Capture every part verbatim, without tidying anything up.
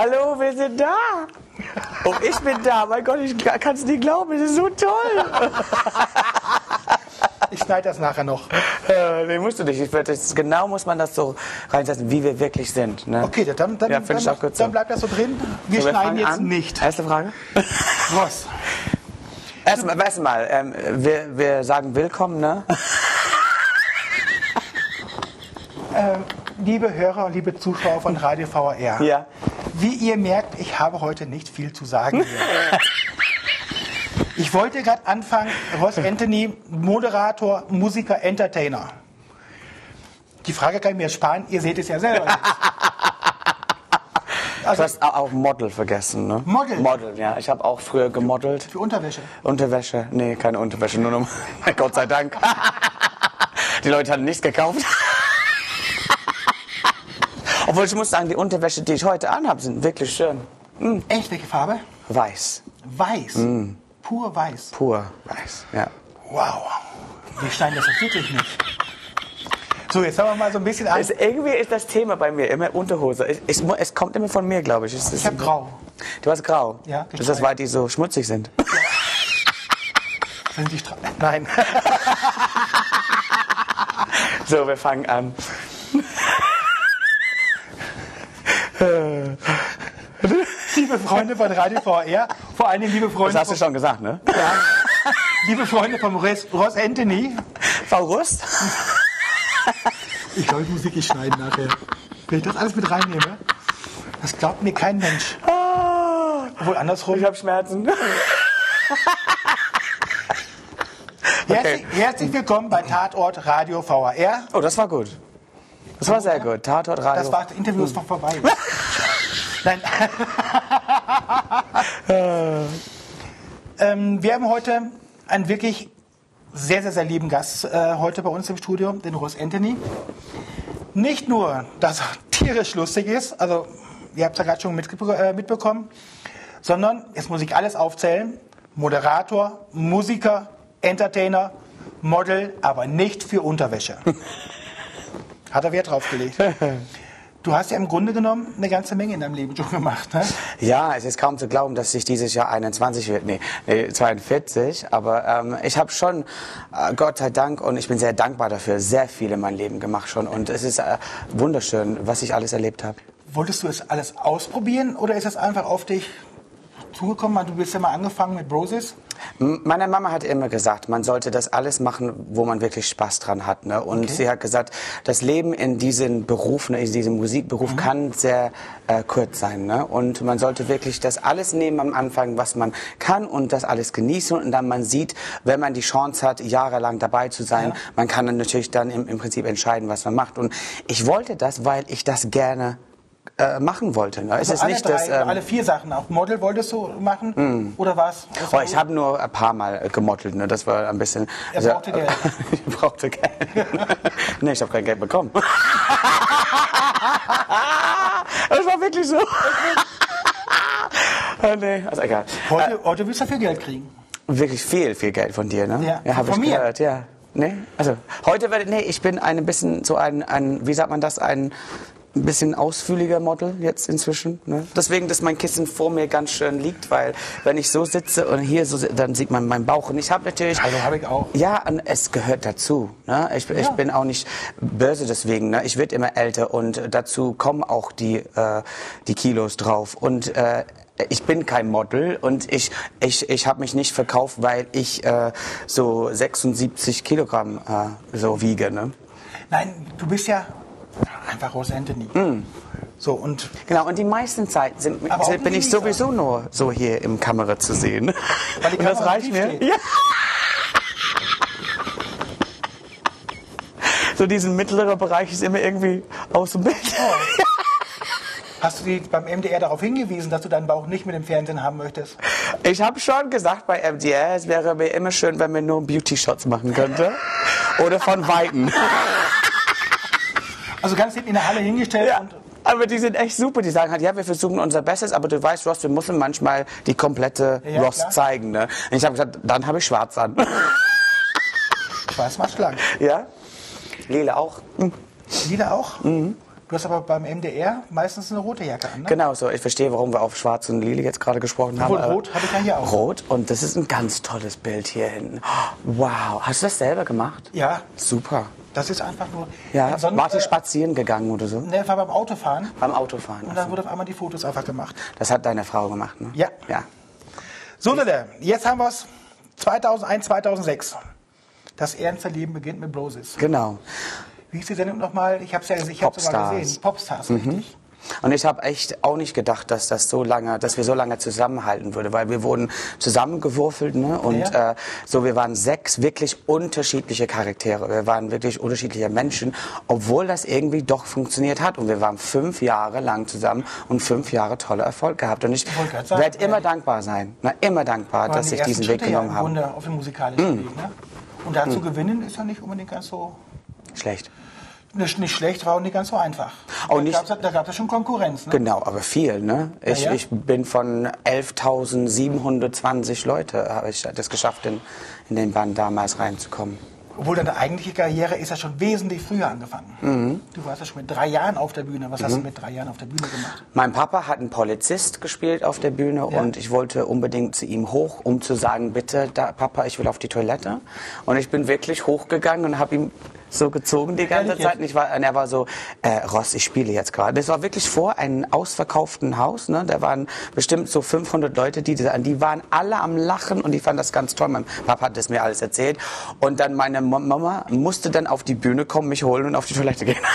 Hallo, wir sind da. Oh, ich bin da. Mein Gott, ich kann es nicht glauben. Das ist so toll. Ich schneide das nachher noch. Äh, nee, musst du nicht. Ich würd, das, genau muss man das so reinsetzen, wie wir wirklich sind. Ne? Okay, dann, dann, ja, dann, ich auch gut so. dann bleibt das so drin. Wir so, schneiden wir jetzt an. nicht. Erste Frage. Was? Erstmal, erstmal ähm, wir, wir sagen willkommen, ne? äh, liebe Hörer und liebe Zuschauer von Radio V R R. Ja. Wie ihr merkt, ich habe heute nicht viel zu sagen hier. Ich wollte gerade anfangen, Ross Anthony, Moderator, Musiker, Entertainer. Die Frage kann ich mir sparen, ihr seht es ja selber jetzt. Also, du hast auch Model vergessen, ne? Model? Model, ja. Ich habe auch früher gemodelt. Für Unterwäsche? Unterwäsche? Nee, keine Unterwäsche, nur noch... Gott sei Dank. Die Leute hatten nichts gekauft. Obwohl, ich muss sagen, die Unterwäsche, die ich heute anhabe, sind wirklich schön. Mm. Echt? Welche Farbe? Weiß. Weiß? Mm. Pur weiß? Pur weiß, ja. Wow. Wir schneiden das wirklich nicht. So, jetzt haben wir mal so ein bisschen an. Es, irgendwie ist das Thema bei mir immer Unterhose. Es, es, es kommt immer von mir, glaube ich. Es, ich habe grau. Du hast grau? Ja. Ist das, weil die so schmutzig sind? Ja. Sind die Stra Nein. So, wir fangen an. Liebe Freunde von Radio V R R, vor allen Dingen liebe Freunde... Das hast du schon gesagt, ne? Ja. Liebe Freunde von Ross, Ross Anthony. Frau Rust? Ich glaube, ich muss wirklich schneiden nachher. Wenn ich das alles mit reinnehme, das glaubt mir kein Mensch. Oh, obwohl andersrum. Ich habe Schmerzen. Herzlich, okay. herzlich willkommen bei Tatort Radio V R R. Oh, das war gut. Das war sehr gut. Tatort Radio. Das war das Interview ist noch vorbei. Nein. ähm, wir haben heute einen wirklich sehr, sehr, sehr lieben Gast äh, heute bei uns im Studio, den Ross Anthony. Nicht nur, dass er tierisch lustig ist, also ihr habt es ja gerade schon mitge äh, mitbekommen, sondern, jetzt muss ich alles aufzählen, Moderator, Musiker, Entertainer, Model, aber nicht für Unterwäsche. Hat er Wert drauf gelegt. Du hast ja im Grunde genommen eine ganze Menge in deinem Leben schon gemacht, ne? Ja, es ist kaum zu glauben, dass ich dieses Jahr einundzwanzig wird. Nee, nee zweiundvierzig. Aber ähm, ich habe schon, äh, Gott sei Dank, und ich bin sehr dankbar dafür, sehr viel in meinem Leben gemacht schon. Und es ist äh, wunderschön, was ich alles erlebt habe. Wolltest du es alles ausprobieren oder ist es einfach auf dich zugekommen? Du bist ja mal angefangen mit Brosis. Meine Mama hat immer gesagt, man sollte das alles machen, wo man wirklich Spaß dran hat. Ne? Und okay. sie hat gesagt, das Leben in diesem Beruf, ne, in diesem Musikberuf mhm. kann sehr äh, kurz sein. Ne? Und man sollte wirklich das alles nehmen am Anfang, was man kann und das alles genießen. Und dann man sieht, wenn man die Chance hat, jahrelang dabei zu sein, ja. man kann dann natürlich dann im, im Prinzip entscheiden, was man macht. Und ich wollte das, weil ich das gerne Äh, machen wollte. Ne? Also es ist alle, nicht drei, das, ähm, alle vier Sachen, auch Model wolltest du machen? Mm. Oder was? Oh, ich habe nur ein paar Mal gemodelt. Ne? Das war ein bisschen... Er also, brauchte Geld. Ich brauchte Geld. Nee, ich habe kein Geld bekommen. Das war wirklich so. Oh, nee, also egal. Heute, äh, heute willst du viel Geld kriegen. Wirklich viel, viel Geld von dir, ne? Ja, ja habe ich mir? gehört, ja. Nee, also heute werde nee, ich bin ein bisschen so ein, ein, wie sagt man das, ein ein bisschen ausführlicher Model jetzt inzwischen. Ne? Deswegen, dass mein Kissen vor mir ganz schön liegt, weil wenn ich so sitze und hier so, dann sieht man meinen Bauch. Und ich habe natürlich... Also habe ich auch. Ja, und es gehört dazu. Ne? Ich, ja. ich bin auch nicht böse deswegen. Ne? Ich werde immer älter und dazu kommen auch die, äh, die Kilos drauf. Und äh, ich bin kein Model und ich, ich, ich habe mich nicht verkauft, weil ich äh, so sechsundsiebzig Kilogramm äh, so wiege. Ne? Nein, du bist ja... einfach Ross Anthony. Mm. So, und genau, und die meisten Zeit sind, sind, bin ich sowieso nur so hier im Kamera zu sehen. Weil die und das reicht mir. Ja. So diesen mittleren Bereich ist immer irgendwie aus dem Bild. Oh. Hast du die beim M D R darauf hingewiesen, dass du deinen Bauch nicht mit dem Fernsehen haben möchtest? Ich habe schon gesagt bei M D R, es wäre mir immer schön, wenn man nur Beauty-Shots machen könnte. Oder von Weitem. Also ganz hinten in der Halle hingestellt. Ja, und aber die sind echt super. Die sagen halt, ja, wir versuchen unser Bestes, aber du weißt, Ross, wir müssen manchmal die komplette ja, Ross klar. zeigen. Ne? Und ich habe gesagt, dann habe ich schwarz an. Schwarz macht schlank. Ja? Lila auch. Mhm. Lila auch? Mhm. Du hast aber beim M D R meistens eine rote Jacke an, ne? Genau so. Ich verstehe, warum wir auf Schwarz und Lila jetzt gerade gesprochen haben. Obwohl, rot habe ich ja hier auch. Rot. Und das ist ein ganz tolles Bild hier hinten. Wow. Hast du das selber gemacht? Ja. Super. Das ist einfach nur... Ja. Sonst, Wart ihr spazieren gegangen oder so? Ne, war beim Autofahren. Beim Autofahren. Und dann wurde auf einmal die Fotos einfach gemacht. Das hat deine Frau gemacht, ne? Ja. Ja. So, Leute, jetzt haben wir es zweitausendeins, zweitausendsechs. Das ernste Leben beginnt mit Broses. Genau. Wie hieß die Sendung nochmal? Ich habe es ja ich hab's sogar Popstars. gesehen. Popstars, Mhm. richtig. Und ich habe echt auch nicht gedacht, dass das so lange, dass wir so lange zusammenhalten würde, weil wir wurden zusammengewürfelt, ne? Und Ja. äh, so, wir waren sechs wirklich unterschiedliche Charaktere. Wir waren wirklich unterschiedliche Menschen, obwohl das irgendwie doch funktioniert hat. Und wir waren fünf Jahre lang zusammen und fünf Jahre tolle Erfolg gehabt. Und ich Ich wollte gerade sagen, werde immer ja. dankbar sein, ne? Immer dankbar, Waren dass die ich ersten diesen Weg Schritte ja genommen im habe. Grunde auf dem musikalischen Weg, ne? Und da zu gewinnen ist ja nicht unbedingt ganz so... Schlecht. Nicht, nicht schlecht, war auch nicht ganz so einfach. Auch da nicht- gab's- da gab es schon Konkurrenz. Ne? Genau, aber viel, ne? Ich, Ja, ja. ich bin von elftausendsiebenhundertzwanzig Leute, habe ich das geschafft, in, in den Band damals reinzukommen. Obwohl deine eigentliche Karriere ist ja schon wesentlich früher angefangen. Mhm. Du warst ja schon mit drei Jahren auf der Bühne. Was hast du mit drei Jahren auf der Bühne gemacht? Mein Papa hat einen Polizist gespielt auf der Bühne Ja. und ich wollte unbedingt zu ihm hoch, um zu sagen, bitte, da, Papa, ich will auf die Toilette. Und ich bin wirklich hochgegangen und habe ihm so gezogen die ganze Ehrlich Zeit. Und, ich war, und er war so, äh, Ross, ich spiele jetzt gerade. Das war wirklich vor einem ausverkauften Haus. Ne? Da waren bestimmt so fünfhundert Leute, die, die waren alle am Lachen und ich fand das ganz toll. Mein Papa hat das mir alles erzählt. Und dann meine Mama musste dann auf die Bühne kommen, mich holen und auf die Toilette gehen.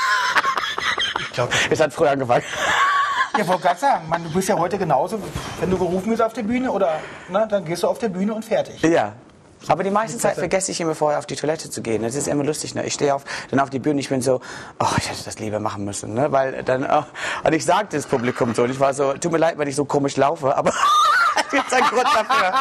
Ich glaube, Es hat früh angefangen. ich wollte gerade sagen, man, du bist ja heute genauso, wenn du gerufen bist auf der Bühne oder ne, dann gehst du auf der Bühne und fertig. Ja. Aber die meiste Zeit vergesse ich immer vorher auf die Toilette zu gehen. Das ist immer lustig. Ne? Ich stehe auf, dann auf die Bühne, ich bin so, oh, ich hätte das lieber machen müssen. Ne? Weil dann, oh, und ich sagte das Publikum so, und ich war so, tut mir leid, wenn ich so komisch laufe, aber es gibt einen Grund dafür.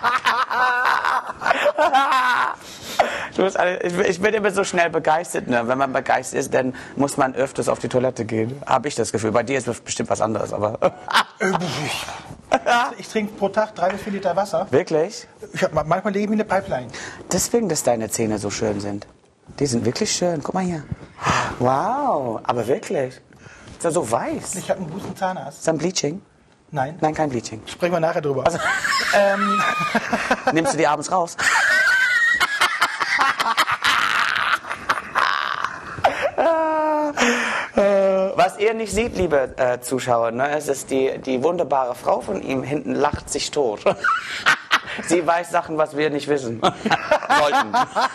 Du musst alle, ich, ich bin immer so schnell begeistert. Ne? Wenn man begeistert ist, dann muss man öfters auf die Toilette gehen. Habe ich das Gefühl. Bei dir ist es bestimmt was anderes, aber... Ich, ich trinke pro Tag drei bis vier Liter Wasser. Wirklich? Ich hab, manchmal lege ich mir eine Pipeline. Deswegen, dass deine Zähne so schön sind. Die sind wirklich schön. Guck mal hier. Wow, aber wirklich. Ist ja so weiß. Ich habe einen guten Zahnarzt. Ist das ein Bleaching? Nein. Nein, kein Bleaching. Sprechen wir nachher drüber. ähm, Nimmst du die abends raus? Was ihr nicht seht, liebe äh, Zuschauer, ne, es ist die, die wunderbare Frau von ihm hinten lacht sich tot. Sie weiß Sachen, was wir nicht wissen sollten.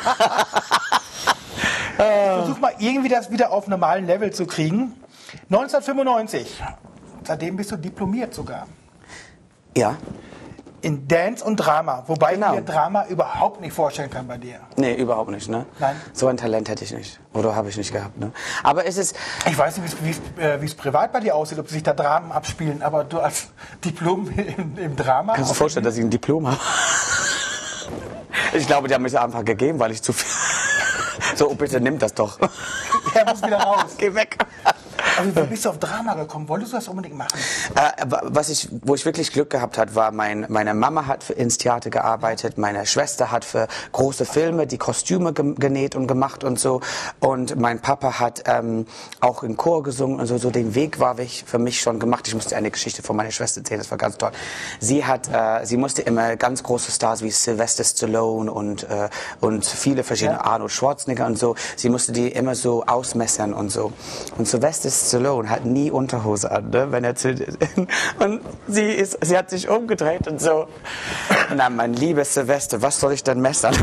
Versuch mal irgendwie das wieder auf normalen Level zu kriegen. neunzehnhundertfünfundneunzig. Seitdem bist du diplomiert sogar. Ja? In Dance und Drama. Wobei Genau. ich mir Drama überhaupt nicht vorstellen kann bei dir. Nee, überhaupt nicht, ne? Nein. So ein Talent hätte ich nicht. Oder habe ich nicht gehabt, ne? Aber es ist... Ich weiß nicht, wie es- wie es äh, wie es privat bei dir aussieht, ob sich da Dramen abspielen, aber du als Diplom im, im Drama. Kannst du dir vorstellen, dass ich ein Diplom habe? Ich glaube, die haben mich einfach gegeben, weil ich zu viel... So, oh, bitte nimm das doch. Er muss wieder raus. Geh weg. Aber wie bist du auf Drama gekommen? Wolltest du das unbedingt machen? Äh, was ich, wo ich wirklich Glück gehabt hat, war, mein, meine Mama hat für, ins Theater gearbeitet, meine Schwester hat für große Filme die Kostüme ge genäht und gemacht und so. Und mein Papa hat ähm, auch im Chor gesungen und so. So den Weg war ich für mich schon gemacht. Ich musste eine Geschichte von meiner Schwester erzählen, das war ganz toll. Sie hat, äh, sie musste immer ganz große Stars wie Sylvester Stallone und äh, und viele verschiedene, Ja. Arnold Schwarzenegger und so. Sie musste die immer so ausmessern und so. Und Sylvester Stallone hat nie Unterhose an, ne, wenn er zu, und sie ist, sie hat sich umgedreht und so. Na, mein liebes Sylvester, was soll ich denn messern?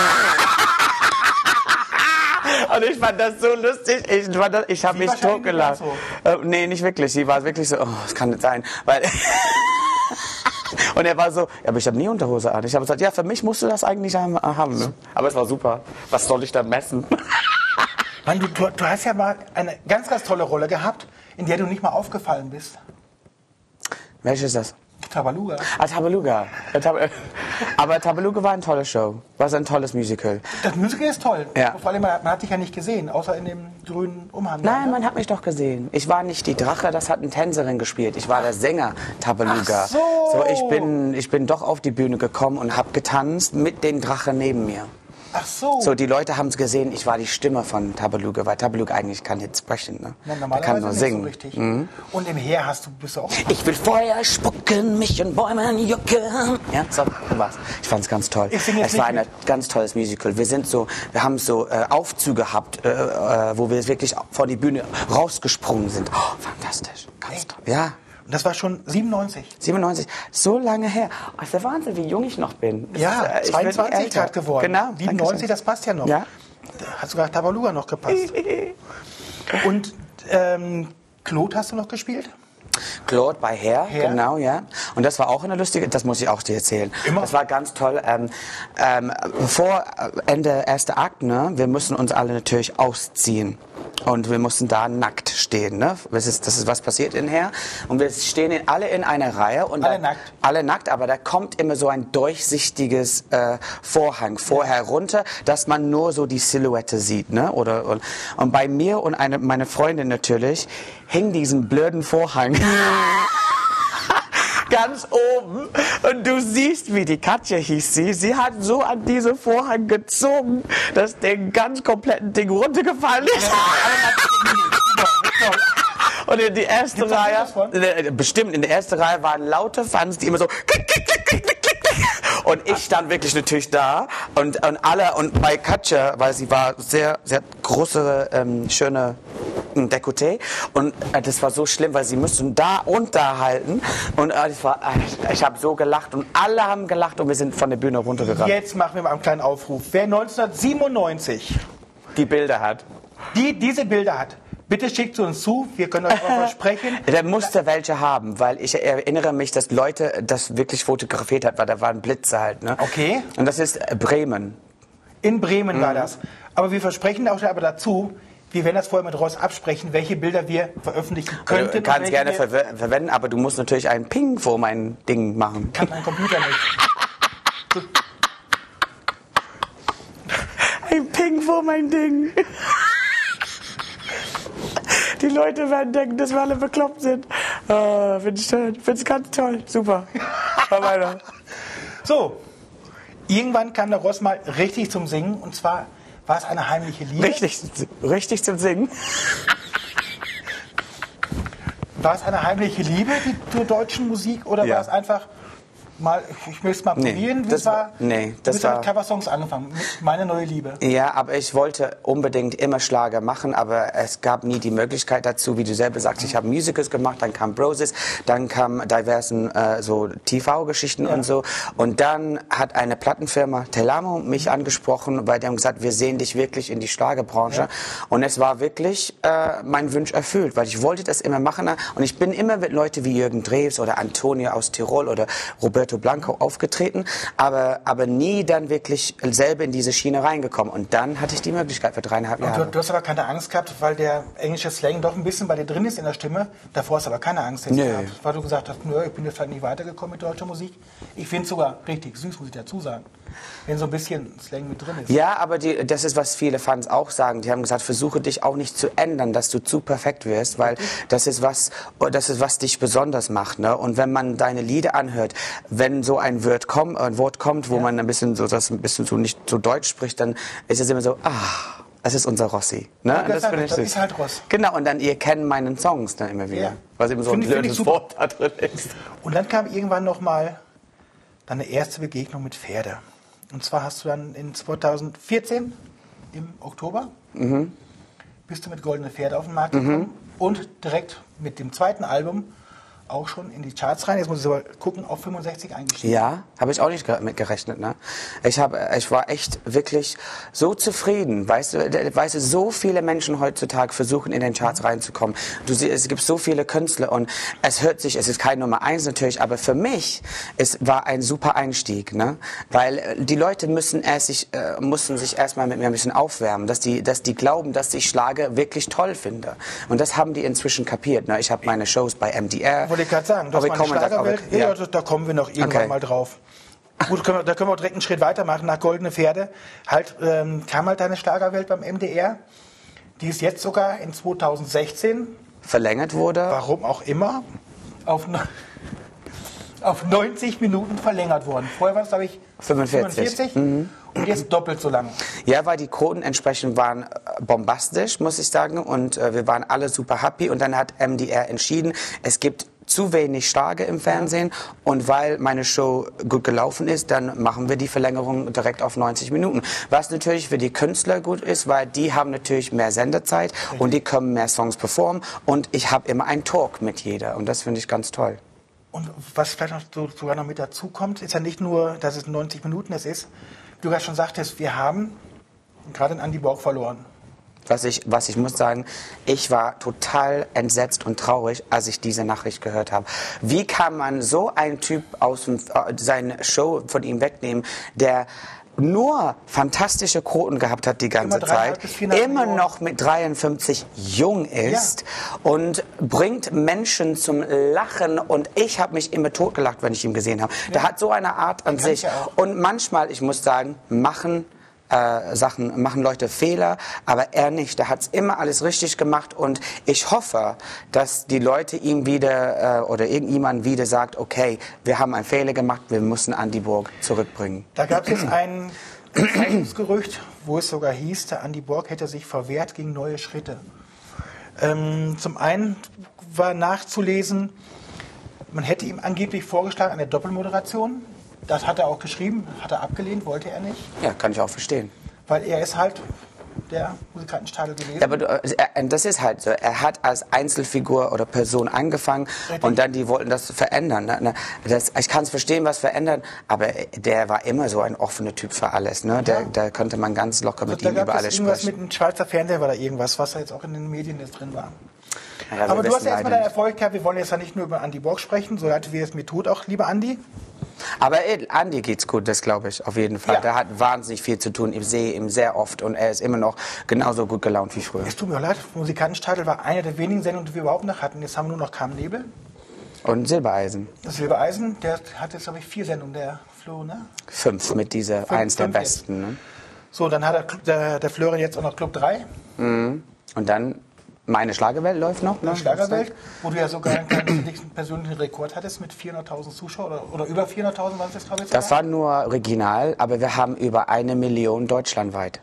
Und ich fand das so lustig. Ich, fand das- ich habe Sie mich wahrscheinlich totgelacht. nicht Äh, nee, nicht wirklich. Sie war wirklich so, oh, das kann nicht sein. Weil und er war so, ja, aber ich habe nie Unterhose an. Ich habe gesagt, ja, für mich musst du das eigentlich haben. haben ne? Aber es war super. Was soll ich da messen? Mann, du, du, du hast ja mal eine ganz, ganz tolle Rolle gehabt, in der du nicht mal aufgefallen bist. Welches ist das? Tabaluga. Ah, Tabaluga. Ja, Tab aber Tabaluga war eine tolle Show. War so ein tolles Musical. Das Musical ist toll. Ja. Vor allem, man, man hat dich ja nicht gesehen, außer in dem grünen Umhang. Nein, ne? man hat mich doch gesehen. Ich war nicht die Drache, das hat eine Tänzerin gespielt. Ich war der Sänger Tabaluga. Ach so. So, ich bin, ich bin doch auf die Bühne gekommen und habe getanzt mit den Drachen neben mir. Ach so. So, die Leute haben es gesehen, ich war die Stimme von Tabaluga, weil Tabaluga eigentlich kann nicht sprechen. Ne? Na, Der kann nur nicht singen. So richtig. Mhm. Und im Heer hast du, bist du auch... Ich will Feuer spucken, mich in Bäumen jucken. Ja, so was. Ich fand's ganz toll. Ich singe jetzt Es war nicht ein ganz tolles Musical. Wir sind so, wir haben so äh, Aufzüge gehabt, äh, äh, wo wir wirklich vor die Bühne rausgesprungen sind. Oh, fantastisch. Ganz Echt? toll. Ja. Und das war schon siebenundneunzig. siebenundneunzig, so lange her. Oh, ist der Wahnsinn, wie jung ich noch bin. Das Ja, ist, äh, ich zweiundzwanzig bin älter. Grad geworden. Genau. siebenundneunzig, das passt ja noch. Ja. Da hat sogar Tabaluga noch gepasst. Und ähm, Claude hast du noch gespielt? Claude bei Hair, Hair. genau, ja. Und das war auch eine lustige, das muss ich auch dir erzählen. Immer. Das war ganz toll. Ähm, ähm, vor Ende erster Akt, ne, wir mussten uns alle natürlich ausziehen. Und wir mussten da nackt stehen. Ne? Das ist, das ist was passiert in Hair. Und wir stehen in, alle in einer Reihe. Und Alle da, nackt? Alle nackt, aber da kommt immer so ein durchsichtiges äh, Vorhang vorher runter, dass man nur so die Silhouette sieht. Ne? Oder, und, und bei mir und eine, meine Freundin natürlich hing diesen blöden Vorhang ganz oben. Und du siehst, wie die Katja hieß sie. Sie hat so an diese Vorhang gezogen, dass der ganz kompletten Ding runtergefallen ist. Und in die erste Gibt's da Reihe, Fotos von? äh, bestimmt, in der ersten Reihe waren laute Fans, die immer so klick, klick, klick, klick, klick, klick, klick. Und ich stand wirklich natürlich da und, und alle, und bei Katja, weil sie war sehr, sehr große, ähm, schöne ein Dekolleté und äh, das war so schlimm, weil sie mussten da und da halten und äh, das war, äh, ich habe so gelacht und alle haben gelacht und wir sind von der Bühne runtergerannt. Jetzt machen wir mal einen kleinen Aufruf. Wer neunzehnhundertsiebenundneunzig Die Bilder hat. die, diese Bilder hat, bitte schickt sie uns zu. Wir können euch auch versprechen. Der musste welche haben, weil ich erinnere mich, dass Leute das wirklich fotografiert hat, weil da waren Blitze halt. Ne? Okay. Und das ist äh, Bremen. In Bremen war das. Aber wir versprechen auch aber dazu, wir werden das vorher mit Ross absprechen, welche Bilder wir veröffentlichen könnten. Du und kannst welche gerne wir- verwe verwenden, aber du musst natürlich einen Ping vor mein Ding machen. Kann mein Computer nicht. Ein Ping vor mein Ding. Die Leute werden denken, dass wir alle bekloppt sind. Uh, Finde ich toll. Finde ich ganz toll. Super. Mal weiter. So, irgendwann kam der Ross mal richtig zum Singen. Und zwar war es eine heimliche Liebe. Richtig, richtig zum Singen. War es eine heimliche Liebe, die zur deutschen Musik? Oder Ja. war es einfach mal, ich möchte es mal Nee, probieren? Wie das es war, war- nee, du das bist ja war- mit Coversongs angefangen, mit Meine neue Liebe. Ja, aber ich wollte unbedingt immer Schlager machen, aber es gab nie die Möglichkeit dazu, wie du selber sagst. Ich habe Musicals gemacht, dann kam Broses, dann kam diversen äh, so T V-Geschichten Ja. und so. Und dann hat eine Plattenfirma, Telamo, mich angesprochen, weil die haben gesagt, wir sehen dich wirklich in die Schlagerbranche. Ja. Und es war wirklich äh, mein Wunsch erfüllt, weil ich wollte das immer machen. Und ich bin immer mit Leuten wie Jürgen Drews oder Antonio aus Tirol oder Roberto Blanco aufgetreten, aber, aber nie dann wirklich selber in diese Schiene reingekommen. Und dann hatte ich die Möglichkeit für dreieinhalb Und Jahre. du, du hast aber keine Angst gehabt, weil der englische Slang doch ein bisschen bei dir drin ist in der Stimme. Davor hast du aber keine Angst jetzt Nö. gehabt, weil du gesagt hast, nö, ich bin jetzt halt nicht weitergekommen mit deutscher Musik. Ich finde es sogar richtig süß, muss ich dazu sagen, wenn so ein bisschen Slang mit drin ist. Ja, aber die, das ist, was viele Fans auch sagen. Die haben gesagt, versuche dich auch nicht zu ändern, dass du zu perfekt wirst, weil das ist was, das ist, was dich besonders macht. Ne? Und wenn man deine Lieder anhört, wenn so ein Wort kommt, ein Wort kommt, wo Ja. man ein bisschen so, das ein bisschen so nicht so deutsch spricht, dann ist es immer so, ah, das ist unser Rossi. Ne? Ja, Und das finde halt- ich das süß. ist halt Ross. Genau, und dann ihr kennt meinen Songs dann immer wieder. Ja. Was eben so ein Finde ich- finde ich blödes super. Wort da drin ist. Und dann kam irgendwann noch mal deine erste Begegnung mit Pferde. Und zwar hast du dann in zweitausendvierzehn im Oktober bist du mit Goldene Pferde auf den Markt gekommen und direkt mit dem zweiten Album auch schon in die Charts rein. Jetzt muss ich aber gucken, auf fünfundsechzig eingestiegen. Ja, habe ich auch nicht ge- mit gerechnet. Ne? Ich, hab, ich war echt wirklich so zufrieden. Weißt du, d- weißt du, so viele Menschen heutzutage versuchen, in den Charts reinzukommen. Du siehst, es gibt so viele Künstler und es hört sich, es ist kein Nummer eins natürlich, aber für mich es war ein super Einstieg. Ne? Weil äh, die Leute müssen, erst sich, äh, mussten sich erstmal mit mir ein bisschen aufwärmen, dass die, dass die glauben, dass ich Schlager wirklich toll finde. Und das haben die inzwischen kapiert. Ne? Ich habe meine Shows bei M D R. Wollte ich gerade sagen, du Aber hast wir mal eine kommen da- Schlagerwelt. aber- Ja, ja. da, da kommen wir noch irgendwann Okay. mal drauf. Gut, können wir, da können wir auch direkt einen Schritt weitermachen. Nach Goldene Pferde halt, ähm, kam halt deine Schlagerwelt beim M D R. Die ist jetzt sogar in zweitausendsechzehn, Verlängert wurde. warum auch immer, auf, ne- auf neunzig Minuten verlängert worden. Vorher war es, glaube ich, fünfundvierzig. fünfundvierzig. Und jetzt doppelt so lang. Ja, weil die Quoten entsprechend waren äh, bombastisch, muss ich sagen. Und äh, wir waren alle super happy. Und dann hat M D R entschieden, es gibt zu wenig Schlager im Fernsehen. Und weil meine Show gut gelaufen ist, dann machen wir die Verlängerung direkt auf neunzig Minuten. Was natürlich für die Künstler gut ist, weil die haben natürlich mehr Sendezeit okay. und die können mehr Songs performen. Und ich habe immer einen Talk mit jeder. Und das finde ich ganz toll. Und was vielleicht noch so, sogar noch mit dazu kommt, ist ja nicht nur, dass es neunzig Minuten es ist. Du gerade schon sagtest, wir haben gerade einen Andy Borg verloren. Was ich, was ich muss sagen, ich war total entsetzt und traurig, als ich diese Nachricht gehört habe. Wie kann man so einen Typ aus dem, äh, seine Show von ihm wegnehmen, der nur fantastische Quoten gehabt hat die ganze Zeit, immer noch mit dreiundfünfzig jung ist ja. und bringt Menschen zum Lachen und ich habe mich immer totgelacht, wenn ich ihn gesehen habe. Ja. Der hat so eine Art an sich und manchmal, ich muss sagen, machen Äh, Sachen, machen Leute Fehler, aber er nicht. Der hat es immer alles richtig gemacht und ich hoffe, dass die Leute ihm wieder äh, oder irgendjemand wieder sagt, okay, wir haben einen Fehler gemacht, wir müssen Andy Borg zurückbringen. Da gab es jetzt ein Zeitungsgerücht, wo es sogar hieß, der Andy Borg hätte sich verwehrt gegen neue Schritte. Ähm, zum einen war nachzulesen, man hätte ihm angeblich vorgeschlagen eine Doppelmoderation. Das hat er auch geschrieben, hat er abgelehnt, wollte er nicht. Ja, kann ich auch verstehen. Weil er ist halt der Musikantenstadel gewesen. Ja, aber du, er, das ist halt so. Er hat als Einzelfigur oder Person angefangen Richtig. Und dann die wollten das verändern. Ne? Das, ich kann es verstehen, was verändern, aber der war immer so ein offener Typ für alles. Ne? Der, ja. Da konnte man ganz locker mit also, ihm über alles sprechen. Irgendwas mit dem Schweizer Fernsehen war da irgendwas, was da jetzt auch in den Medien jetzt drin war. Ja, aber du hast ja erstmal deinen Erfolg gehabt. Wir wollen jetzt ja nicht nur über Andy Borg sprechen, so leid wie es mir tut, auch lieber Andy. Aber Andy geht's gut, das glaube ich auf jeden Fall. Ja. Der hat wahnsinnig viel zu tun. Ich sehe ihn sehr oft und er ist immer noch genauso gut gelaunt wie früher. Es tut mir leid, Musikantenstadel war eine der wenigen Sendungen, die wir überhaupt noch hatten. Jetzt haben wir nur noch Kamm-Nebel. Und Silbereisen. Das Silbereisen, der hat jetzt, glaube ich, vier Sendungen, der Flo, ne? Fünf mit dieser, fünf, eins der besten. Ne? So, dann hat er, der, der Florian jetzt auch noch Club drei. Mhm. Und dann Meine Schlagerwelt läuft noch. Ne? Schlagerwelt, wo du ja sogar einen kleinen persönlichen Rekord hattest mit vierhunderttausend Zuschauern oder, oder über vierhunderttausend waren es jetzt, glaube ich. Das war nur regional, aber wir haben über eine Million deutschlandweit.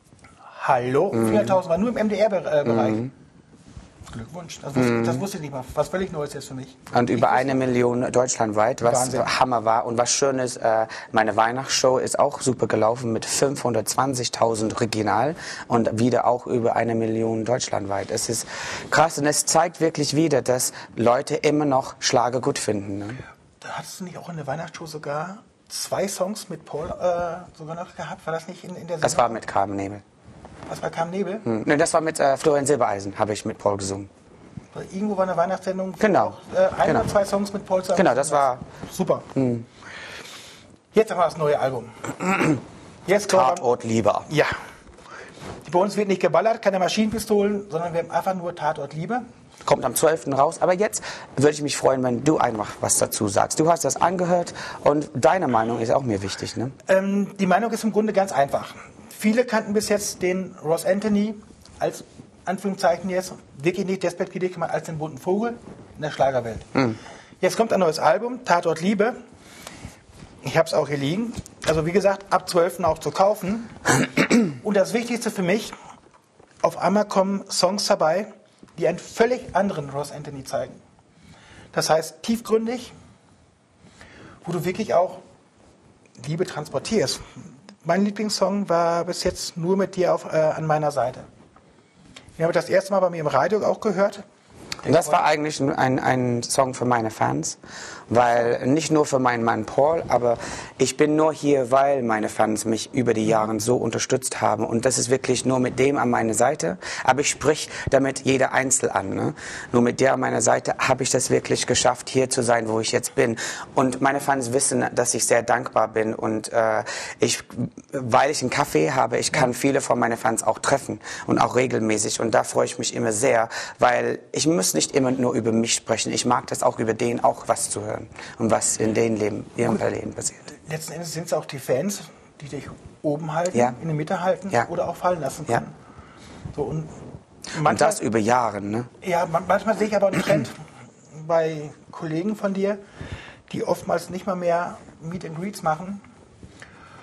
Hallo? Mhm. vierhunderttausend war nur im M D R-Bereich. Mhm. Glückwunsch. Das wusste, mhm. das wusste ich nicht mal. Was völlig Neues jetzt für mich. Und über eine Million deutschlandweit, was Wahnsinn. Hammer war. Und was schön ist, äh, meine Weihnachtsshow ist auch super gelaufen mit fünfhundertzwanzigtausend regional und wieder auch über eine Million deutschlandweit. Es ist krass und es zeigt wirklich wieder, dass Leute immer noch Schlager gut finden. Ne? Da hattest du nicht auch in der Weihnachtsshow sogar zwei Songs mit Paul äh, sogar noch gehabt? War das nicht in, in der Sendung? Das war mit Kamm-Nebel. Was war Kamm-Nebel? Hm. Ne, das war mit äh, Florian Silbereisen, habe ich mit Paul gesungen. Irgendwo war eine Weihnachtssendung. Genau. Auch, äh, ein genau. oder zwei Songs mit Paul zusammen. Genau, das war super. Hm. Jetzt haben wir das neue Album. Jetzt Tatort Liebe. Ja. Bei uns wird nicht geballert, keine Maschinenpistolen, sondern wir haben einfach nur Tatort Liebe. Kommt am zwölften raus. Aber jetzt würde ich mich freuen, wenn du einfach was dazu sagst. Du hast das angehört und deine Meinung ist auch mir wichtig, ne? Ähm, die Meinung ist im Grunde ganz einfach. Viele kannten bis jetzt den Ross Anthony als, Anführungszeichen jetzt, wirklich nicht despektierlich gemacht, als den bunten Vogel in der Schlagerwelt. Mhm. Jetzt kommt ein neues Album, Tatort Liebe. Ich habe es auch hier liegen. Also wie gesagt, ab zwölften auch zu kaufen. Und das Wichtigste für mich, auf einmal kommen Songs dabei, die einen völlig anderen Ross Anthony zeigen. Das heißt, tiefgründig, wo du wirklich auch Liebe transportierst. Mein Lieblingssong war bis jetzt Nur mit dir auf, äh, an meiner Seite. Den habe ich das erste Mal bei mir im Radio auch gehört. Und das war eigentlich ein, ein Song für meine Fans, weil nicht nur für meinen Mann Paul, aber ich bin nur hier, weil meine Fans mich über die Jahre so unterstützt haben und das ist wirklich nur mit dem an meiner Seite, aber ich sprich damit jeder Einzel an. Ne? Nur mit der an meiner Seite habe ich das wirklich geschafft, hier zu sein, wo ich jetzt bin und meine Fans wissen, dass ich sehr dankbar bin und äh, ich, weil ich einen Kaffee habe, ich kann viele von meinen Fans auch treffen und auch regelmäßig und da freue ich mich immer sehr, weil ich muss nicht immer nur über mich sprechen. Ich mag das auch über den auch was zu hören und was in denen Leben, ihrem Leben passiert. Letzten Endes sind es auch die Fans, die dich oben halten, ja. in der Mitte halten ja. oder auch fallen lassen können. Ja. So, und, manchmal, und das über Jahre, ne? Ja, manchmal sehe ich aber einen Trend bei Kollegen von dir, die oftmals nicht mal mehr Meet and Greets machen,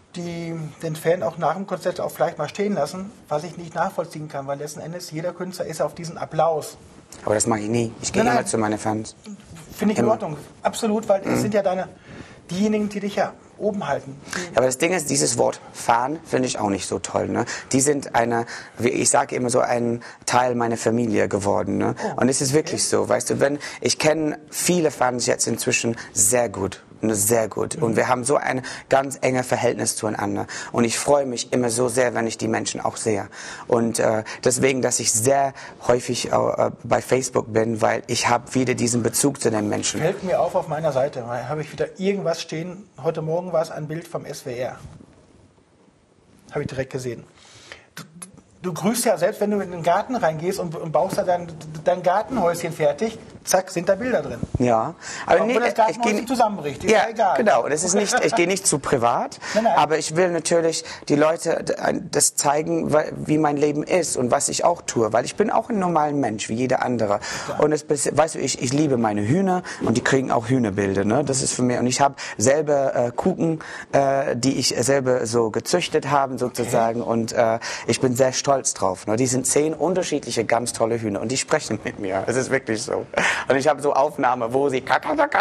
die den Fan auch nach dem Konzert auch vielleicht mal stehen lassen, was ich nicht nachvollziehen kann, weil letzten Endes jeder Künstler ist auf diesen Applaus. Aber das mache ich nie. Ich gehe Nein, immer nein. zu meinen Fans. Finde ich in Immer. Ordnung. Absolut, weil es sind ja deine, diejenigen, die dich ja oben halten. Aber das Ding ist, dieses Wort Fan finde ich auch nicht so toll. Ne? Die sind eine, wie ich sage immer so, ein Teil meiner Familie geworden. Ne? Oh, Und es ist wirklich okay. so, weißt du, wenn ich kenne viele Fans jetzt inzwischen sehr gut. Ne, Sehr gut. Und wir haben so ein ganz enges Verhältnis zueinander. Und ich freue mich immer so sehr, wenn ich die Menschen auch sehe. Und äh, deswegen, dass ich sehr häufig äh, bei Facebook bin, weil ich habe wieder diesen Bezug zu den Menschen. Fällt mir auf auf meiner Seite, weil habe ich wieder irgendwas stehen. Heute Morgen war es ein Bild vom S W R. Habe ich direkt gesehen. Du, du grüßt ja selbst, wenn du in den Garten reingehst und, und baust da dein, dein Gartenhäuschen fertig, zack, sind da Bilder drin. Ja, aber Auch nee, wenn das ich Gartenhäuschen gehe zusammenbricht, ist ja, ja egal. genau. Das ist nicht, ich gehe nicht zu privat, Nein, nein. aber ich will natürlich die Leute das zeigen, wie mein Leben ist und was ich auch tue, weil ich bin auch ein normaler Mensch wie jeder andere. Und es, weißt du, ich, ich liebe meine Hühner und die kriegen auch Hühnerbilder. Ne? Das ist für mich. Und ich habe selber äh, Kuchen, äh, die ich selber so gezüchtet habe sozusagen. Okay. Und äh, ich bin sehr stolz drauf. Ne? Die sind zehn unterschiedliche ganz tolle Hühner und die sprechen mit mir. Es ist wirklich so. Und ich habe so Aufnahme, wo sie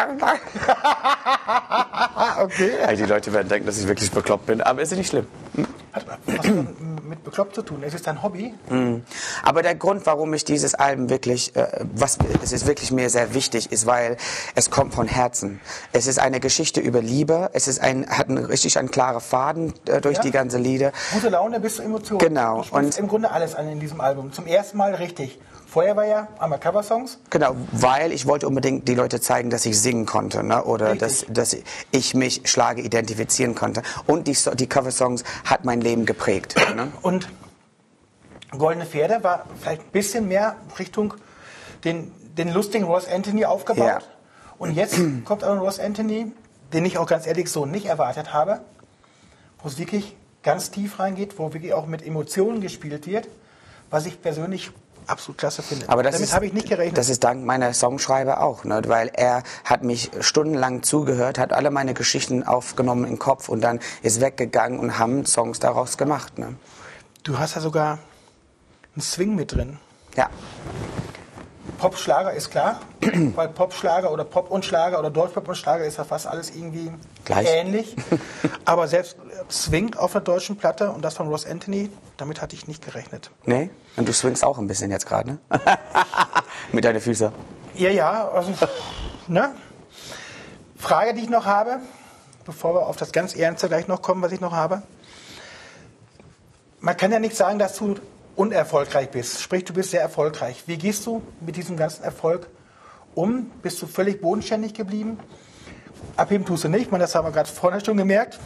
Okay. Also die Leute werden denken, dass ich wirklich bekloppt bin, aber es ist nicht schlimm. Hm? Hat was hat das mit bekloppt zu tun? Es ist dein Hobby. Mhm. Aber der Grund, warum ich dieses Album wirklich, äh, was es ist wirklich mir sehr wichtig, ist, weil es kommt von Herzen. Es ist eine Geschichte über Liebe. Es ist ein, hat einen, richtig einen klaren Faden äh, durch Ja. die ganze Lieder. Gute Laune bis zur Emotion. Genau. Du sprichst Und im Grunde alles an in diesem Album. Zum ersten Mal richtig. Vorher war ja einmal Coversongs. Genau, weil ich wollte unbedingt die Leute zeigen, dass ich singen konnte, ne? Oder dass, Richtig. dass ich mich Schlager identifizieren konnte. Und die, So- die Coversongs hat mein Leben geprägt. Ne? Und Goldene Pferde war vielleicht ein bisschen mehr Richtung den, den lustigen Ross Anthony aufgebaut. Ja. Und jetzt kommt aber ein Ross Anthony, den ich auch ganz ehrlich so nicht erwartet habe, wo es wirklich ganz tief reingeht, wo wirklich auch mit Emotionen gespielt wird, was ich persönlich absolut klasse finde. Aber das Damit ist, habe ich nicht gerechnet. Das ist dank meiner Songschreiber auch, ne? Weil er hat mich stundenlang zugehört, hat alle meine Geschichten aufgenommen im Kopf und dann ist weggegangen und haben Songs daraus gemacht. Ne? Du hast ja sogar einen Swing mit drin. Ja. Pop-Schlager ist klar, weil Pop-Schlager oder Pop und Schlager oder Deutschpop und Schlager ist ja fast alles irgendwie Gleich. ähnlich. Aber selbst Swing auf der deutschen Platte und das von Ross Anthony, damit hatte ich nicht gerechnet. Nee? Und du swingst auch ein bisschen jetzt gerade, ne? Mit deinen Füßen. Ja, ja. Also, ne? Frage, die ich noch habe, bevor wir auf das ganz Ernste gleich noch kommen, was ich noch habe. Man kann ja nicht sagen, dass du unerfolgreich bist. Sprich, du bist sehr erfolgreich. Wie gehst du mit diesem ganzen Erfolg um? Bist du völlig bodenständig geblieben? Abheben tust du nicht, man, das haben wir gerade vorhin schon gemerkt.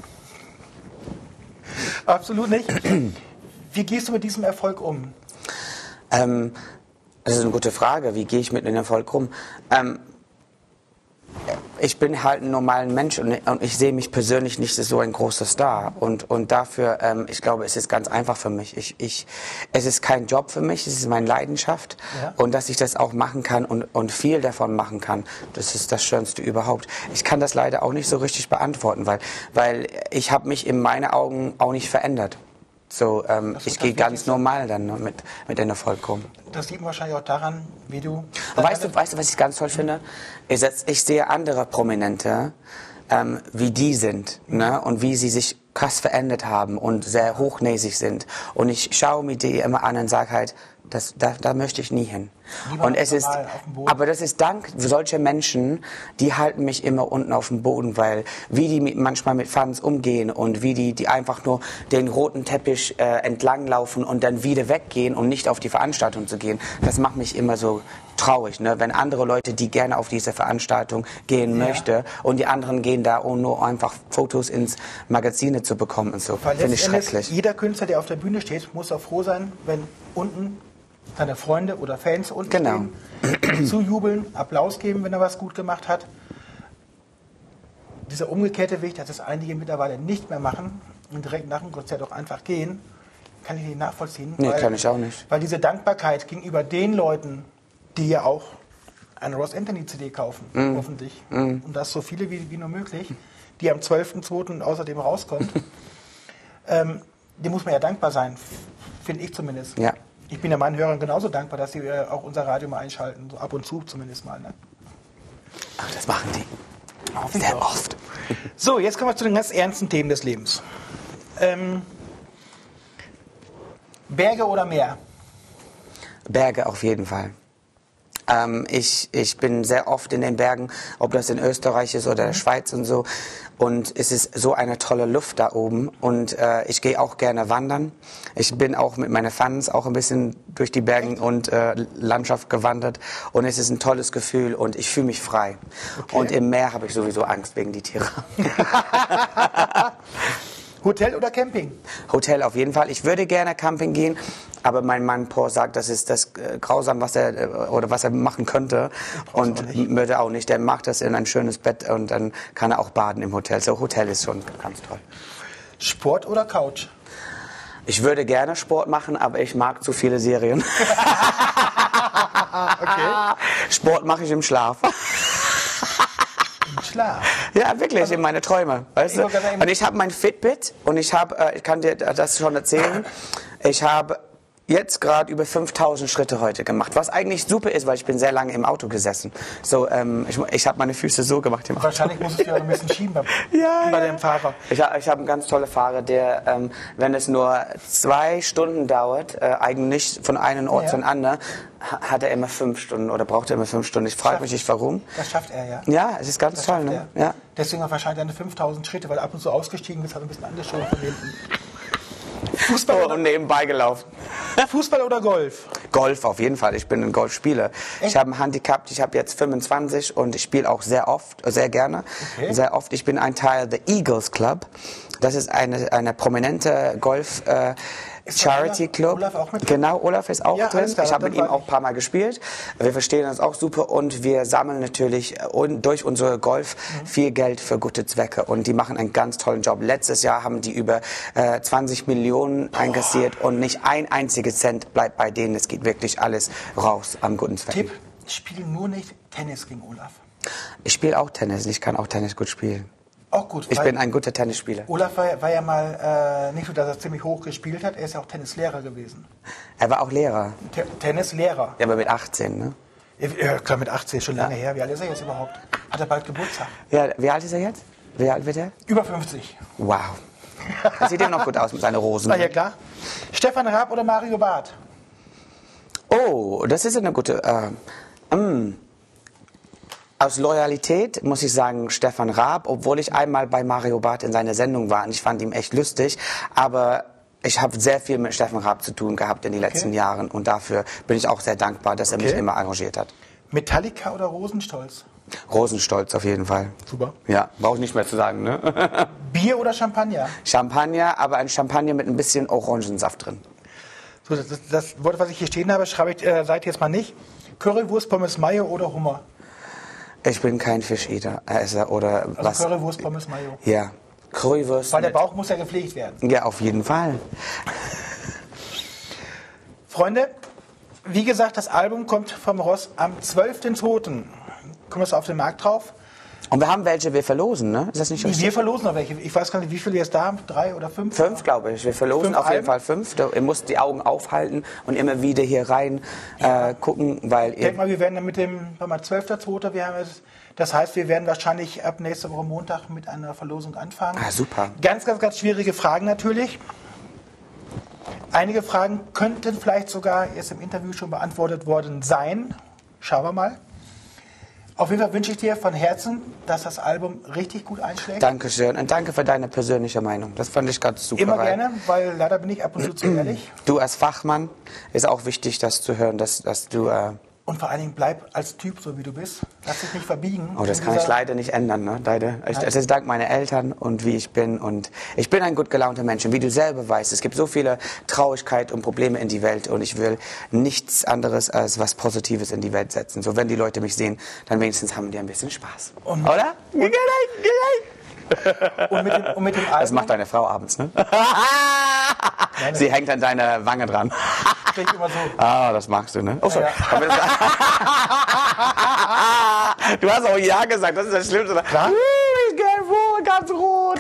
Absolut nicht. Wie gehst du mit diesem Erfolg um? Ähm, das ist eine gute Frage. Wie gehe ich mit dem Erfolg um? Ähm, ich bin halt ein normaler Mensch und, und ich sehe mich persönlich nicht als so ein großer Star. Und, und dafür, ähm, ich glaube, es ist ganz einfach für mich. Ich, ich, es ist kein Job für mich, es ist meine Leidenschaft. Ja. Und dass ich das auch machen kann und, und viel davon machen kann, das ist das Schönste überhaupt. Ich kann das leider auch nicht so richtig beantworten, weil, weil ich habe mich in meinen Augen auch nicht verändert. So, ähm, ich gehe ganz normal dann ne, mit, mit dem Erfolg rum. Das sieht man wahrscheinlich auch daran, wie du... Und weißt du, weißt du, was ich ganz toll finde? Ich, ich sehe andere Prominente, ähm, wie die sind, ne? Und wie sie sich krass verändert haben und sehr hochnäsig sind. Und ich schaue mir die immer an und sage halt, das, da, da möchte ich nie hin. Lieber Und es ist, normal auf dem Boden. aber das ist dank solcher Menschen, die halten mich immer unten auf dem Boden, weil wie die mit, manchmal mit Fans umgehen und wie die, die einfach nur den roten Teppich äh, entlanglaufen und dann wieder weggehen, um nicht auf die Veranstaltung zu gehen, das macht mich immer so traurig, ne? Wenn andere Leute, die gerne auf diese Veranstaltung gehen Ja. möchten und die anderen gehen da, um nur einfach Fotos ins Magazine zu bekommen und so. Weil Finde ich letzten Endes schrecklich. Jeder Künstler, der auf der Bühne steht, muss auch froh sein, wenn unten seine Freunde oder Fans unten Genau. stehen, zujubeln, Applaus geben, wenn er was gut gemacht hat. Dieser umgekehrte Weg, dass es einige mittlerweile nicht mehr machen und direkt nach dem Konzert auch einfach gehen, kann ich nicht nachvollziehen. Nee, weil, kann ich auch nicht. Weil diese Dankbarkeit gegenüber den Leuten, die ja auch eine Ross Anthony C D kaufen, Mm. hoffentlich, Mm. und das so viele wie, wie nur möglich, die am zwölften zweiten außerdem rauskommt, ähm, dem muss man ja dankbar sein, finde ich zumindest. Ja. Ich bin ja meinen Hörern genauso dankbar, dass sie äh, auch unser Radio mal einschalten, so ab und zu zumindest mal. Ne? Ach, das machen die. Hoffe ich Sehr doch. oft. So, jetzt kommen wir zu den ganz ernsten Themen des Lebens. Ähm, Berge oder Meer? Berge auf jeden Fall. Ähm, ich, ich bin sehr oft in den Bergen, ob das in Österreich ist oder der Schweiz und so. Und es ist so eine tolle Luft da oben. Und äh, ich gehe auch gerne wandern. Ich bin auch mit meinen Fans auch ein bisschen durch die Bergen und äh, Landschaft gewandert. Und es ist ein tolles Gefühl und ich fühle mich frei. Okay. Und im Meer habe ich sowieso Angst wegen die Tiere. Hotel oder Camping? Hotel auf jeden Fall. Ich würde gerne Camping gehen, aber mein Mann Paul sagt, das ist das äh, grausam, was er äh, oder was er machen könnte und auch würde auch nicht. Der macht das in ein schönes Bett und dann kann er auch baden im Hotel. So Hotel ist schon ganz toll. Sport oder Couch? Ich würde gerne Sport machen, aber ich mag zu viele Serien. Okay. Sport mache ich im Schlaf. Im Schlaf? Ja, wirklich, also, in meine Träume. Weißt du? Sagen, und ich habe mein Fitbit und ich habe, äh, ich kann dir das schon erzählen, ich habe jetzt gerade über fünftausend Schritte heute gemacht, was eigentlich super ist, weil ich bin sehr lange im Auto gesessen. So, ähm, ich, ich habe meine Füße so gemacht im Auto. Wahrscheinlich musst du ja ein bisschen schieben bei, ja, bei ja. dem Fahrer. Ich, ich habe einen ganz tollen Fahrer, der, ähm, wenn es nur zwei Stunden dauert, äh, eigentlich von einem Ort Ja. zum anderen, ha- hat er immer fünf Stunden oder braucht er immer fünf Stunden. Ich frage mich nicht, warum. Das schafft er, ja. Ja, es ist ganz Das toll, schafft ne? er. Ja. Deswegen auch wahrscheinlich deine fünftausend Schritte, weil du ab und zu ausgestiegen bist, hat ein bisschen angeschoben von hinten. Fußball Oh, oder, und nebenbei gelaufen. Fußball oder Golf? Golf auf jeden Fall. Ich bin ein Golfspieler. Ich habe ein Handicap. Ich habe jetzt fünfundzwanzig und ich spiele auch sehr oft, sehr gerne. Okay. Sehr oft. Ich bin ein Teil der Eagles Club. Das ist eine, eine prominente Golf äh, Ist da Charity Olaf- Club. Olaf auch mit drin? Genau, Olaf ist auch Ja, drin. alles klar, Ich habe dann mit ihm weiß auch ich. ein paar Mal gespielt. Wir verstehen uns auch super und wir sammeln natürlich äh, und durch unsere Golf Mhm. viel Geld für gute Zwecke und die machen einen ganz tollen Job. Letztes Jahr haben die über äh, zwanzig Millionen einkassiert und nicht ein einziger Cent bleibt bei denen. Es geht wirklich alles raus am guten Zweck. Tipp, spiel nur nicht Tennis gegen Olaf. Ich spiele auch Tennis. Ich kann auch Tennis gut spielen. Auch gut. Ich weil bin ein guter Tennisspieler. Olaf war, ja- war ja mal, äh, nicht nur, dass er ziemlich hoch gespielt hat, er ist ja auch Tennislehrer gewesen. Er war auch Lehrer. Te Tennislehrer. Ja, aber mit achtzehn, ne? Ja, klar, mit achtzehn, schon lange her. Wie alt ist er jetzt überhaupt? Hat er bald Geburtstag? Ja, wie alt ist er jetzt? Wie alt wird er? Über fünfzig. Wow. Das sieht immer noch gut aus mit seinen Rosen. Na ja, klar. Stefan Raab oder Mario Barth? Oh, das ist eine gute... Äh, mm. Aus Loyalität muss ich sagen Stefan Raab, obwohl ich einmal bei Mario Barth in seiner Sendung war und ich fand ihn echt lustig, aber ich habe sehr viel mit Stefan Raab zu tun gehabt in den letzten Okay. Jahren und dafür bin ich auch sehr dankbar, dass er mich Okay. immer engagiert hat. Metallica oder Rosenstolz? Rosenstolz auf jeden Fall. Super. Ja, brauche ich nicht mehr zu sagen, ne? Bier oder Champagner? Champagner, aber ein Champagner mit ein bisschen Orangensaft drin. So, das, das, das Wort, was ich hier stehen habe, schreibe ich äh, seit jetzt mal nicht. Currywurst, Pommes Mayo oder Hummer? Ich bin kein Fischeater Esser oder Also was. Currywurst, Pommes Mayo. Ja, Currywurst. Weil der mit- Bauch muss ja gepflegt werden. Ja, auf jeden Fall. Freunde, wie gesagt, das Album kommt vom Ross am zwölften zweiten Kommen wir auf den Markt drauf. Und wir haben welche, wir verlosen, ne? Ist das nicht richtig? Wir verlosen noch welche. Ich weiß gar nicht, wie viele jetzt da haben. Drei oder fünf? Fünf, glaube ich. Wir verlosen Fünf auf jeden Alben? Fall fünf. Du- Ihr müsst die Augen aufhalten und immer wieder hier rein äh, gucken, weil Ich denke ihr, mal, wir werden dann mit dem, warte mal, zwölften zweiten Wir haben jetzt, das heißt, wir werden wahrscheinlich ab nächste Woche Montag mit einer Verlosung anfangen. Ah, super. Ganz, ganz, ganz schwierige Fragen natürlich. Einige Fragen könnten vielleicht sogar jetzt im Interview schon beantwortet worden sein. Schauen wir mal. Auf jeden Fall wünsche ich dir von Herzen, dass das Album richtig gut einschlägt. Dankeschön und danke für deine persönliche Meinung. Das fand ich ganz super. Immer weil gerne, weil leider bin ich ab und zu zu ehrlich. Du als Fachmann ist auch wichtig, das zu hören, dass, dass du... Äh, Und vor allen Dingen bleib als Typ so, wie du bist. Lass dich nicht verbiegen. oh, das In kann ich dieser- leider nicht ändern, ne? Leider. Ich, Nein. das ist dank meiner Eltern und wie ich bin. Und ich bin ein gut gelaunter Mensch. Und wie du selber weißt, es gibt so viele Traurigkeit und Probleme in die Welt. Und ich will nichts anderes als was Positives in die Welt setzen. So, wenn die Leute mich sehen, dann wenigstens haben die ein bisschen Spaß. Und- Oder? Und mit dem, und mit dem Das Album macht deine Frau abends, ne? Sie hängt an deiner Wange dran. stehe ich immer so. Ah, das magst du, ne? Oh, sorry. Ja, Aber das- du hast auch Ja gesagt, das ist das Schlimmste. Klar. Uh, ich geh vor, ganz rot.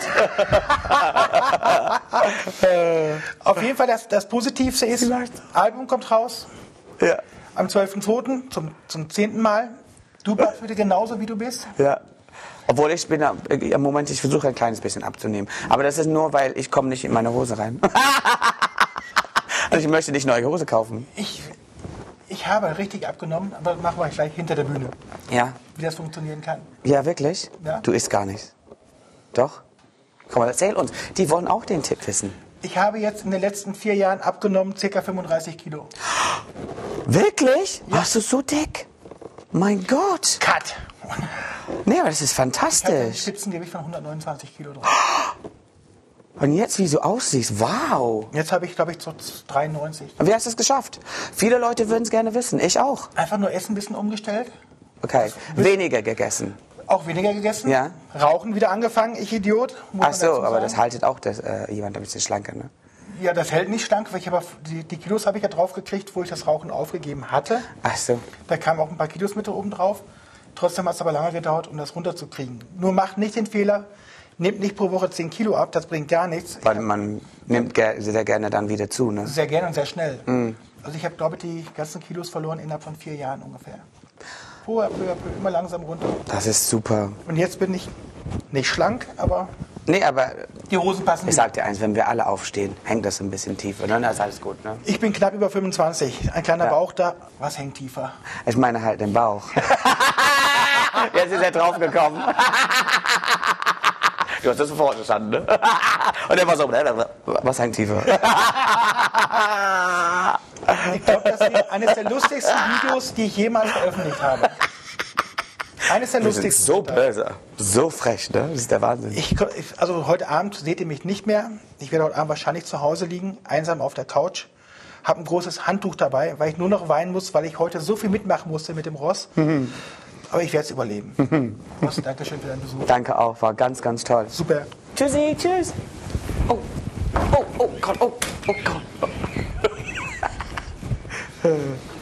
Auf jeden Fall, das, das Positivste ist, das Album kommt raus. Ja. Am zwölften zweiten zum, zum zehnten Mal. Du bleibst bitte genauso, wie du bist. Ja. Obwohl ich bin, im Moment, ich versuche ein kleines bisschen abzunehmen. Aber das ist nur, weil ich komme nicht in meine Hose rein. Also ich möchte nicht neue Hose kaufen. Ich, ich habe richtig abgenommen, aber das machen wir gleich hinter der Bühne. Ja. Wie das funktionieren kann. Ja, wirklich? Ja. Du isst gar nichts. Doch? Komm mal, erzähl uns. Die wollen auch den Tipp wissen. Ich habe jetzt in den letzten vier Jahren abgenommen, ca. fünfunddreißig Kilo. Wirklich? Ja. Warst du so dick? Mein Gott. Cut. Nee, aber das ist Ich habe ein fantastisch. Spitzengewicht von hundertneunundzwanzig Kilo drauf. Und jetzt, wie du aussiehst, wow. Jetzt habe ich, glaube ich, so dreiundneunzig. Wie hast du es geschafft? Viele Leute würden es gerne wissen. Ich auch. Einfach nur Essen ein bisschen umgestellt. Okay. Weniger gegessen. Auch weniger gegessen. Ja. Rauchen wieder angefangen, ich Idiot. muss Ach man so, dazu aber sagen. das haltet auch das, äh, jemand ein bisschen schlanker, ne? Ja, das hält nicht schlank, weil ich aber die, die Kilos habe ich ja drauf gekriegt, wo ich das Rauchen aufgegeben hatte. Ach so. Da kamen auch ein paar Kilos mit oben drauf. Trotzdem hat es aber lange gedauert, um das runterzukriegen. Nur macht nicht den Fehler, nehmt nicht pro Woche zehn Kilo ab, das bringt gar nichts. Weil man nimmt ger sehr gerne dann wieder zu, ne? Sehr gerne und sehr schnell. Mhm. Also ich habe, glaube ich, die ganzen Kilos verloren innerhalb von vier Jahren ungefähr. Peu à peu, à peu, immer langsam runter. Das ist super. Und jetzt bin ich nicht schlank, aber Nee, aber die Hosen passen ich wieder. sag dir eins, wenn wir alle aufstehen, hängt das ein bisschen tiefer, ne? Dann ist alles gut, ne? Ich bin knapp über fünfundzwanzig. Ein kleiner Ja. Bauch da. Was hängt tiefer? Ich meine halt den Bauch. Jetzt ist er draufgekommen. Du hast das sofort verstanden, ne? Und er war so, was hängt tiefer? Ich glaube, das ist eines der lustigsten Videos, die ich jemals veröffentlicht habe. Eines der Wir sind lustigsten. so böse, so frech, ne? Das ist der Wahnsinn. Ich, ich- also heute Abend seht ihr mich nicht mehr. Ich werde heute Abend wahrscheinlich zu Hause liegen, einsam auf der Couch. Habe ein großes Handtuch dabei, weil ich nur noch weinen muss, weil ich heute so viel mitmachen musste mit dem Ross. Aber ich werde es überleben. Ross, danke schön für deinen Besuch. Danke auch, war ganz, ganz toll. Super. Tschüssi, tschüss. Oh, oh, oh Gott, oh, oh Gott.